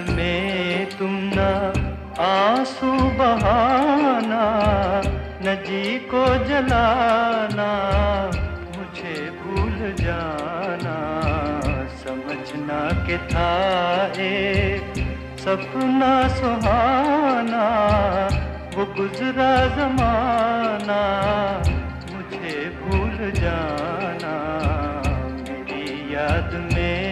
में तुम ना आंसू बहाना, न जी को जलाना, मुझे भूल जाना। समझना कि था एक सपना सुहाना, वो गुजरा ज़माना, मुझे भूल जाना मेरी याद में।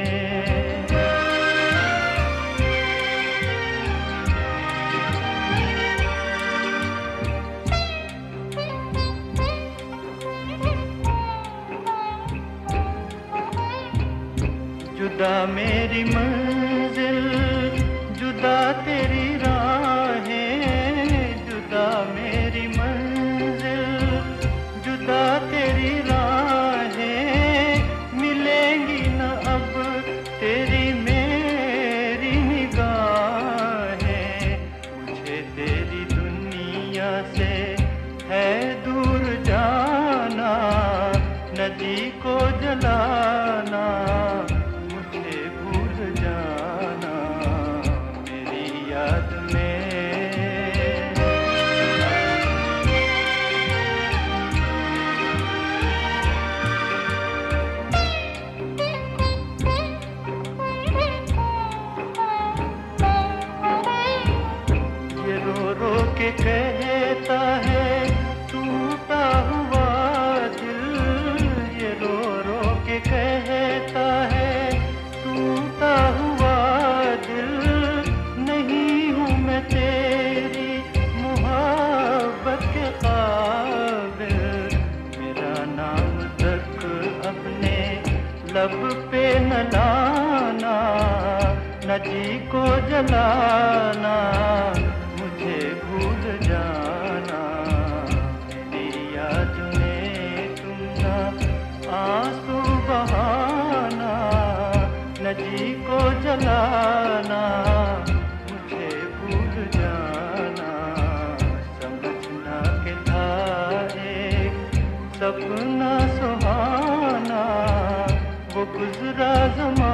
जुदा मेरी मंजिल, जुदा तेरी राहें, जुदा मेरी मंजिल, जुदा तेरी राहें, मिलेंगी न अब तेरी मेरी निगाहें। मुझे तेरी दुनिया से है दूर जाना, नदी को जलाना, मुझे भूल जाना मेरी याद में। ये रो रो के कहता है टूटा हुआ दिल, ये रो रो के कहता है टूटा हुआ दिल। नहीं हूँ मैं तेरी मोहब्बत के काबिल, मेरा नाम तक अपने लब पे न लाना, न जी को जलाना, मुझे भूल जाना मेरी याद में तुम ना आंसू बहाना, न जी को जलाना, मुझे भूल जाना। समझना कि था एक सपना सुहाना, वो गुजरा ज़माना।